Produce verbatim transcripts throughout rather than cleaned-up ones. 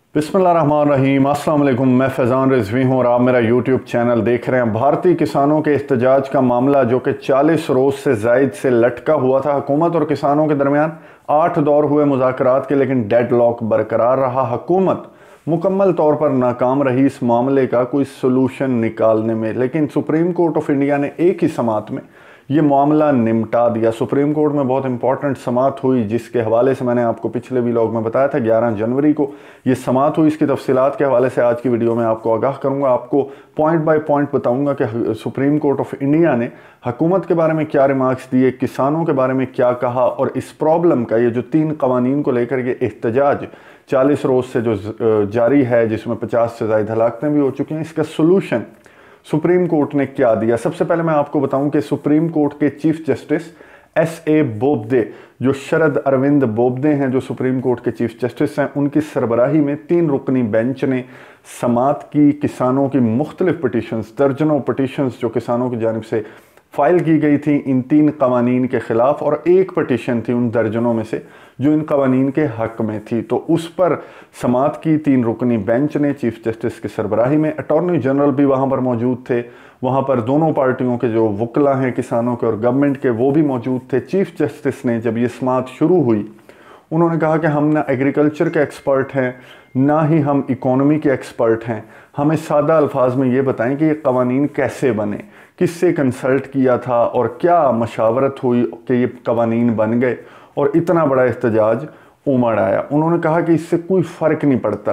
बिस्मिल्लाहिर्रहमानिर्रहीम। अस्सलाम वालेकुम। मैं फैज़ान रिज़वी हूँ और आप मेरा यूट्यूब चैनल देख रहे हैं। भारतीय किसानों के एहतजाज का मामला जो कि चालीस रोज़ से ज़ायद से लटका हुआ था, हुकूमत और किसानों के दरमियान आठ दौर हुए मुज़ाकरात के, लेकिन डेडलॉक बरकरार रहा। हुकूमत मुकम्मल तौर पर नाकाम रही इस मामले का कोई सोलूशन निकालने में, लेकिन सुप्रीम कोर्ट ऑफ इंडिया ने एक ही समात में ये मामला निपटा दिया। सुप्रीम कोर्ट में बहुत इंपॉर्टेंट समात हुई, जिसके हवाले से मैंने आपको पिछले व्लॉग में बताया था। ग्यारह जनवरी को ये समात हुई। इसकी तफसीलात के हवाले से आज की वीडियो में आपको आगाह करूंगा। आपको पॉइंट बाय पॉइंट बताऊंगा कि सुप्रीम कोर्ट ऑफ इंडिया ने हुकूमत के बारे में क्या रिमार्क्स दिए, किसानों के बारे में क्या कहा, और इस प्रॉब्लम का ये जो तीन कवानीन को लेकर ये एहतजाज चालीस रोज़ से जो जारी है, जिसमें पचास से ज़ायद हलाकतें भी हो चुकी हैं, इसका सोल्यूशन सुप्रीम कोर्ट ने क्या दिया। सबसे पहले मैं आपको बताऊं कि सुप्रीम कोर्ट के chief justice S A Bobde, जो शरद अरविंद बोबडे हैं, जो सुप्रीम कोर्ट के चीफ जस्टिस हैं, उनकी सरबराही में तीन रुकनी बेंच ने समात की किसानों की मुख्तलिफ पटिशन्स, दर्जनों पटिशन्स जो किसानों की जानिब से फाइल की गई थी इन तीन कवानीन के ख़िलाफ़, और एक पटिशन थी उन दर्जनों में से जो इन कवानीन के हक़ में थी। तो उस पर समात की तीन रुकनी बेंच ने चीफ जस्टिस की सरबराही में, अटॉर्नी जनरल भी वहाँ पर मौजूद थे, वहाँ पर दोनों पार्टियों के जो वकला हैं किसानों के और गवर्नमेंट के, वो भी मौजूद थे। चीफ जस्टिस ने जब ये समात शुरू हुई, उन्होंने कहा कि हम ना एग्रीकल्चर के एक्सपर्ट हैं, ना ही हम इकोनॉमी के एक्सपर्ट हैं, हमें सादा अल्फाज में ये बताएं कि ये कवानीन कैसे बने, किससे कंसल्ट किया था और क्या मशावरत हुई कि ये कवानीन बन गए और इतना बड़ा एहतजाज उमड़ आया। उन्होंने कहा कि इससे कोई फ़र्क नहीं पड़ता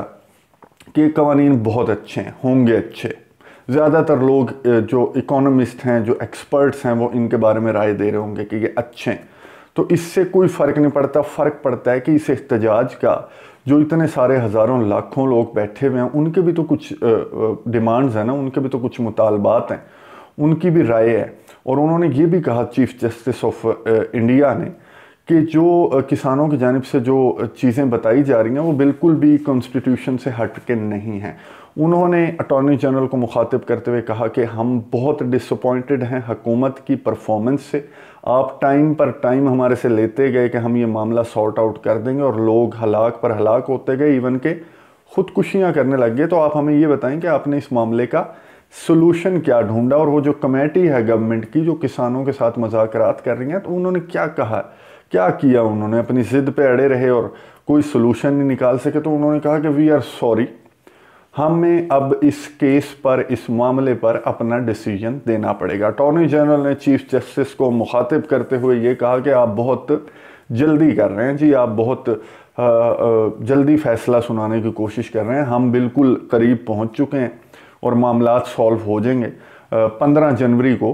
कि ये कवानीन बहुत अच्छे हैं, होंगे अच्छे। ज़्यादातर लोग जो इकोनॉमिस्ट हैं, जो एक्सपर्ट्स हैं, वो इनके बारे में राय दे रहे होंगे कि ये अच्छे हैं। तो इससे कोई फ़र्क नहीं पड़ता। फ़र्क पड़ता है कि इस एहतजाज का जो इतने सारे हज़ारों लाखों लोग बैठे हुए हैं, उनके भी तो कुछ डिमांड्स हैं ना, उनके भी तो कुछ मुतालबात हैं, उनकी भी राय है। और उन्होंने ये भी कहा चीफ जस्टिस ऑफ इंडिया ने कि जो किसानों की जानिब से जो चीज़ें बताई जा रही हैं वो बिल्कुल भी कॉन्स्टिट्यूशन से हट के नहीं हैं। उन्होंने अटॉर्नी जनरल को मुखातिब करते हुए कहा कि हम बहुत डिसअपॉइंटेड हैं हुकूमत की परफॉर्मेंस से। आप टाइम पर टाइम हमारे से लेते गए कि हम ये मामला सॉर्ट आउट कर देंगे, और लोग हलाक पर हलाक होते गए, इवन के ख़ुदकुशियाँ करने लग गए। तो आप हमें ये बताएं कि आपने इस मामले का सोल्यूशन क्या ढूंढा, और वो जो कमेटी है गवर्नमेंट की जो किसानों के साथ मुज़ाकरात कर रही हैं, तो उन्होंने क्या कहा, क्या किया। उन्होंने अपनी ज़िद पे अड़े रहे और कोई सोल्यूशन नहीं निकाल सके। तो उन्होंने कहा कि वी आर सॉरी, हमें अब इस केस पर, इस मामले पर अपना डिसीजन देना पड़ेगा। अटॉर्नी जनरल ने चीफ जस्टिस को मुखातिब करते हुए ये कहा कि आप बहुत जल्दी कर रहे हैं जी, आप बहुत आ, आ, जल्दी फ़ैसला सुनाने की कोशिश कर रहे हैं। हम बिल्कुल करीब पहुंच चुके हैं और मामलात सॉल्व हो जाएंगे। पंद्रह जनवरी को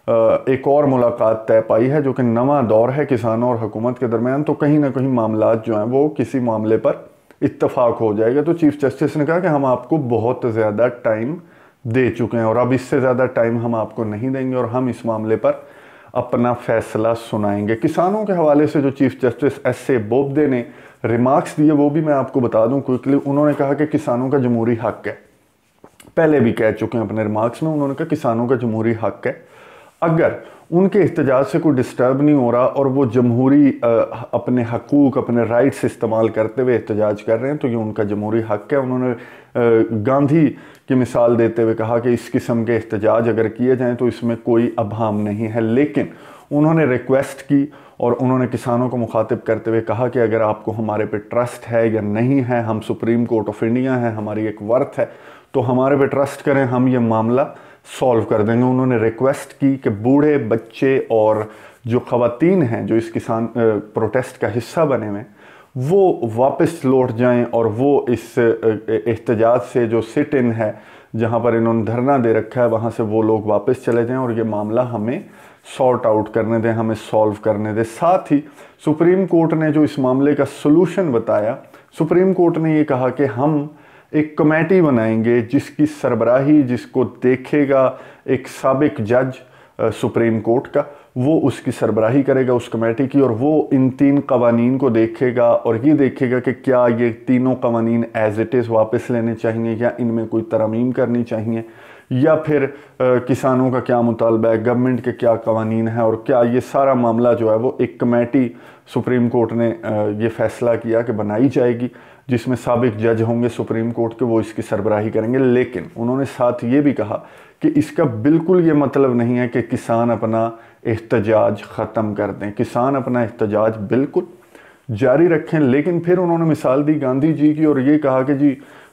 एक और मुलाकात तय पाई है, जो कि नवा दौर है किसानों और हुकूमत के दरमियान। तो कहीं ना कहीं मामलात जो हैं वो किसी मामले पर इत्तफाक हो जाएगा। तो चीफ जस्टिस ने कहा कि हम आपको बहुत ज़्यादा टाइम दे चुके हैं और अब इससे ज़्यादा टाइम हम आपको नहीं देंगे, और हम इस मामले पर अपना फ़ैसला सुनाएंगे। किसानों के हवाले से जो chief justice S A Bobde ने रिमार्क्स दिए वो भी मैं आपको बता दूं क्विकली। उन्होंने कहा कि किसानों का जमहूरी हक़ है, पहले भी कह चुके हैं अपने रिमार्क्स में। उन्होंने कहा किसानों का जमहूरी हक़ है, अगर उनके एहतजाज से कोई डिस्टर्ब नहीं हो रहा और वो जमहूरी अपने हकूक़, अपने राइट्स इस्तेमाल करते हुए एहतजाज कर रहे हैं, तो ये उनका जमहूरी हक़ है। उन्होंने गांधी की मिसाल देते हुए कहा कि इस किस्म के एहतजाज अगर किए जाएँ तो इसमें कोई अभाम नहीं है। लेकिन उन्होंने रिक्वेस्ट की और उन्होंने किसानों को मुखातिब करते हुए कहा कि अगर आपको हमारे पे ट्रस्ट है या नहीं है, हम सुप्रीम कोर्ट ऑफ इंडिया हैं, हमारी एक वर्थ है, तो हमारे पे ट्रस्ट करें, हम ये मामला सॉल्व कर देंगे। उन्होंने रिक्वेस्ट की कि बूढ़े, बच्चे और जो ख़वातीन हैं जो इस किसान प्रोटेस्ट का हिस्सा बने हुए, वो वापस लौट जाएं और वो इस एहतजाज से जो सिट इन है, जहां पर इन्होंने धरना दे रखा है, वहां से वो लोग वापस चले जाएं और ये मामला हमें सॉर्ट आउट करने दें, हमें सॉल्व करने दें। साथ ही सुप्रीम कोर्ट ने जो इस मामले का सोल्यूशन बताया, सुप्रीम कोर्ट ने ये कहा कि हम एक कमेटी बनाएंगे जिसकी सरबराही, जिसको देखेगा एक साबिक जज सुप्रीम कोर्ट का, वो उसकी सरबराही करेगा उस कमेटी की, और वो इन तीन कवानीन को देखेगा और ये देखेगा कि क्या ये तीनों कवानीन एज इट इज़ वापस लेने चाहिए या इनमें कोई तरमीम करनी चाहिए, या फिर आ, किसानों का क्या मुतालबा है, गवर्नमेंट के क्या कवानीन है, और क्या ये सारा मामला जो है वो एक कमेटी सुप्रीम कोर्ट ने आ, ये फ़ैसला किया कि बनाई जाएगी। जिसमें साबिक जज होंगे सुप्रीम कोर्ट के, वो इसकी सरबराही करेंगे। लेकिन उन्होंने साथ ये भी कहा कि इसका बिल्कुल ये मतलब नहीं है कि किसान अपना एहतजाज ख़त्म कर दें। किसान अपना एहतजाज बिल्कुल जारी रखें, लेकिन फिर उन्होंने मिसाल दी गांधी जी की और ये कहा कि जी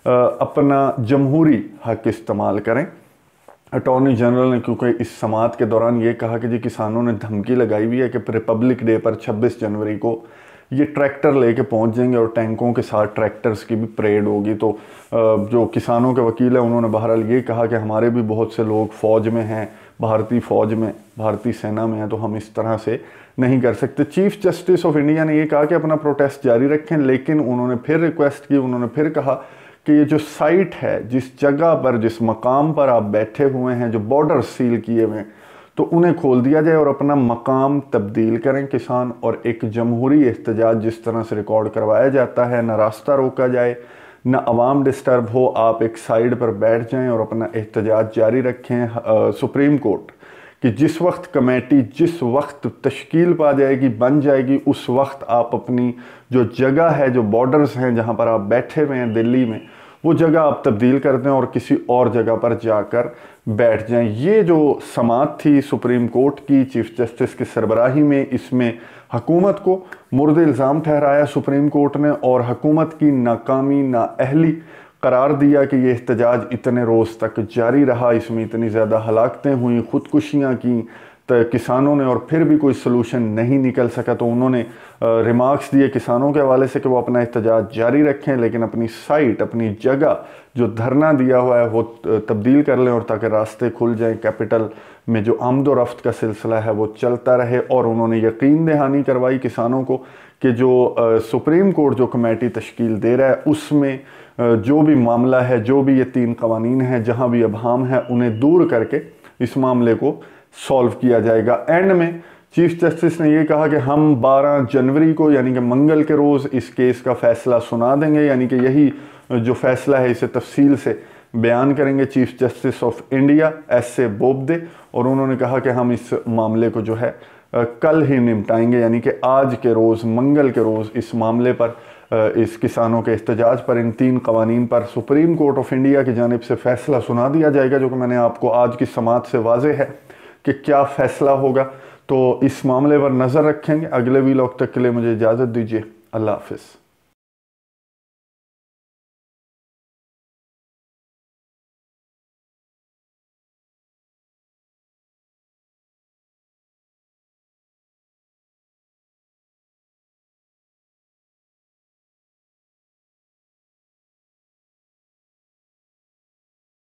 अपना जमहूरी हक इस्तेमाल करें। अटॉर्नी जनरल ने क्योंकि इस समाअत के दौरान ये कहा कि जी किसानों ने धमकी लगाई हुई है कि रिपब्लिक डे पर छब्बीस जनवरी को ये ट्रैक्टर लेके पहुंच जाएंगे और टैंकों के साथ ट्रैक्टर्स की भी परेड होगी। तो जो किसानों के वकील हैं उन्होंने बहरहाल ये कहा कि हमारे भी बहुत से लोग फ़ौज में हैं, भारतीय फ़ौज में, भारतीय सेना में हैं, तो हम इस तरह से नहीं कर सकते। चीफ जस्टिस ऑफ इंडिया ने ये कहा कि अपना प्रोटेस्ट जारी रखें, लेकिन उन्होंने फिर रिक्वेस्ट की, उन्होंने फिर कहा कि ये जो साइट है, जिस जगह पर, जिस मकाम पर आप बैठे हुए हैं, जो बॉर्डर सील किए हुए हैं, तो उन्हें खोल दिया जाए और अपना मकाम तब्दील करें किसान, और एक जमहूरी एहतजाज जिस तरह से रिकॉर्ड करवाया जाता है, ना रास्ता रोका जाए, ना आवाम डिस्टर्ब हो, आप एक साइड पर बैठ जाएं और अपना एहतजाज जारी रखें। सुप्रीम कोर्ट कि जिस वक्त कमेटी जिस वक्त तश्कील पा जाएगी, बन जाएगी, उस वक्त आप अपनी जो जगह है, जो बॉर्डर्स हैं जहां पर आप बैठे हुए हैं दिल्ली में, वो जगह आप तब्दील कर दें और किसी और जगह पर जाकर बैठ जाएं। ये जो समाअत थी सुप्रीम कोर्ट की चीफ जस्टिस की सरबराही में, इसमें हुकूमत को मुर्द इल्ज़ाम ठहराया सुप्रीम कोर्ट ने और हुकूमत की नाकामी, नाअहली करार दिया कि ये एहतजाज इतने रोज़ तक जारी रहा, इसमें इतनी ज़्यादा हलाकतें हुई, ख़ुदकुशियाँ की तो किसानों ने, और फिर भी कोई सलूशन नहीं निकल सका। तो उन्होंने रिमार्क्स दिए किसानों के हवाले से कि वो अपना एहतजाज जारी रखें, लेकिन अपनी साइट, अपनी जगह जो धरना दिया हुआ है वो तब्दील कर लें, और ताकि रास्ते खुल जाएं, कैपिटल में जो आमद व रफ्त का सिलसिला है वो चलता रहे। और उन्होंने यकीन दहानी करवाई किसानों को कि जो सुप्रीम कोर्ट जो कमेटी तश्कील दे रहा है, उसमें जो भी मामला है, जो भी ये तीन कवानीन हैं, जहाँ भी अभाम है, उन्हें दूर करके इस मामले को सॉल्व किया जाएगा। एंड में चीफ जस्टिस ने ये कहा कि हम बारह जनवरी को यानी कि मंगल के रोज़ इस केस का फ़ैसला सुना देंगे, यानी कि यही जो फ़ैसला है इसे तफसील से बयान करेंगे chief justice of India S A Bobde. और उन्होंने कहा कि हम इस मामले को जो है कल ही निपटाएंगे, यानी कि आज के रोज़, मंगल के रोज़ इस मामले पर, इस किसानों के एहतजाज पर, इन तीन कवानीन पर सुप्रीम कोर्ट ऑफ इंडिया की जानिब से फ़ैसला सुना दिया जाएगा, जो कि मैंने आपको आज की समाअत से वाज़ेह है कि क्या फ़ैसला होगा। तो इस मामले पर नज़र रखेंगे। अगले वीलॉग तक के लिए मुझे इजाज़त दीजिए। अल्लाह हाफ़िज़।